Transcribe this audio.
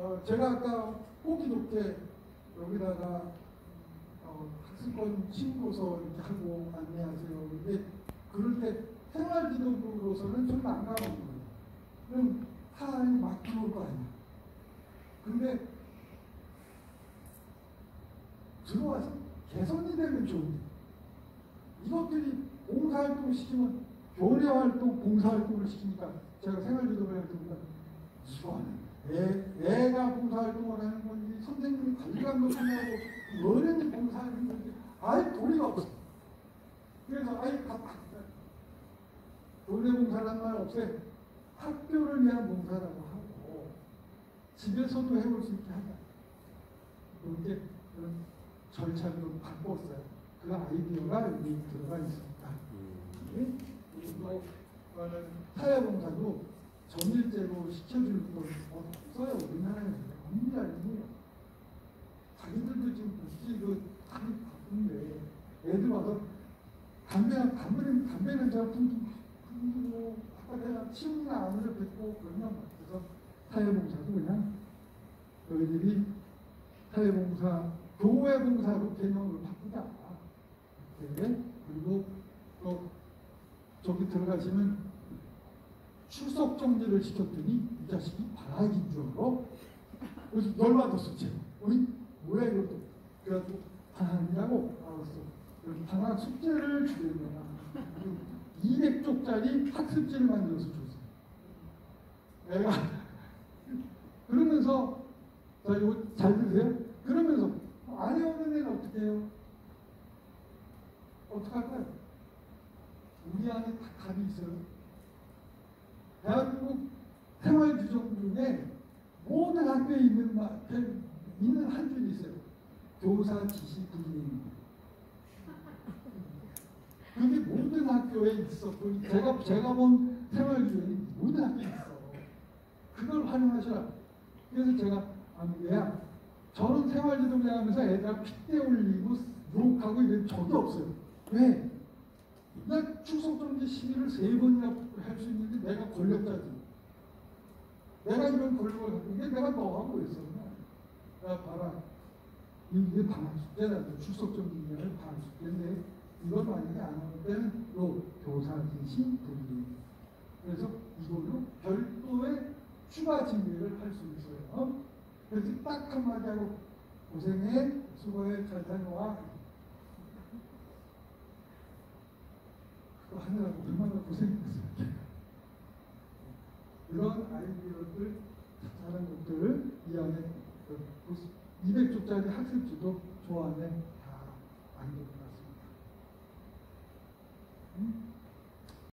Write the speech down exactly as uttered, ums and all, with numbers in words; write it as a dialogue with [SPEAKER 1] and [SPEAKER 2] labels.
[SPEAKER 1] 어, 제가 아까 보기 좋게 여기다가 어, 학습권 신고서 이렇게 하고 안내하세요. 근데 그럴 때 생활지도부로서는 좀 난감한 거예요. 그럼 사람이 막 들어올 거 아니야. 근데 들어와서 개선이 되면 좋은데 이것들이 봉사활동을 시키면 교내활동, 봉사활동을 시키니까 제가 생활지도부를 해보니까 이거는 애, 애가 봉사활동을 하는 건지 선생님이 관리감독을 하고 어른이 봉사하는 건지 아예 도리가 없어. 그래서 아예 다 교내 봉사라는 말 없애. 학교를 위한 봉사라고 하고 집에서도 해볼 수 있게 하자. 이렇게 그런 절차를 좀 바꿨어요. 그 아이디어가 여기 들어가 있습니다. 음. 그리고 이거는 사회봉사도 전일제로 시켜줄 건 없어요. 우리나라에서 너무 잘해요. 자기들도 지금 굳이 그 다리 바쁜데 애들 와서 담배 담배는 담배는 제가 품고 바깥에다 치우나 안으로 뱉고 그러면 그래서 사회봉사도 그냥 너희들이 사회봉사 교회봉사로 개념을 바꾸자. 네. 그리고 또 저기 들어가시면 출석 정지를 시켰더니 이 자식이 방학인 줄 알아? 그래서 열받았어. 제가. 어이? 뭐야 이것도. 그래가지고 방학이라고 알았어. 그래서 방학 숙제를 주는 거야. 이백 쪽짜리 학습지를 만들어서 줬어요. 내가 그러면서 자 이거 잘 들으세요? 그러면서 안 해오는 애는 어떻게 해요? 어떡할까요? 우리 안에 다 답이 있어요. 대한민국 생활규정 중에 모든 학교에 있는, 있는 한 줄이 있어요. 교사 지시 불이입니다. 그게 모든 학교에 있었고, 제가, 제가 본 생활규정이 모든 학교에 있어. 그걸 활용하셔라. 그래서 제가, 아니, 얘야, 저는 생활지도를 하면서 애가 핏대 올리고 욕하고 이런 적이 없어요. 왜? 나 출석정지 시비를 세 번이나 할 수 있는데 내가 권력자지. 내가 이런 권력을 갖고 있는 게 내가 너하고 있어. 야, 봐라. 이게 방학 숙제다. 출석정지는 방학 숙제인데 이걸 만약에 안 하는 때는 요 교사 지시 불이익. 그래서 이걸로 별도의 추가 징계를 할 수 있어요. 그래서 딱 한마디 하고 고생해, 수고해, 잘 다녀와. 그거 하느라고 얼마나 고생했어요. 이런 아이디어들, 다른 것들을 이 안에 이백 쪽짜리 학습지도 저 안에 다 안겨요.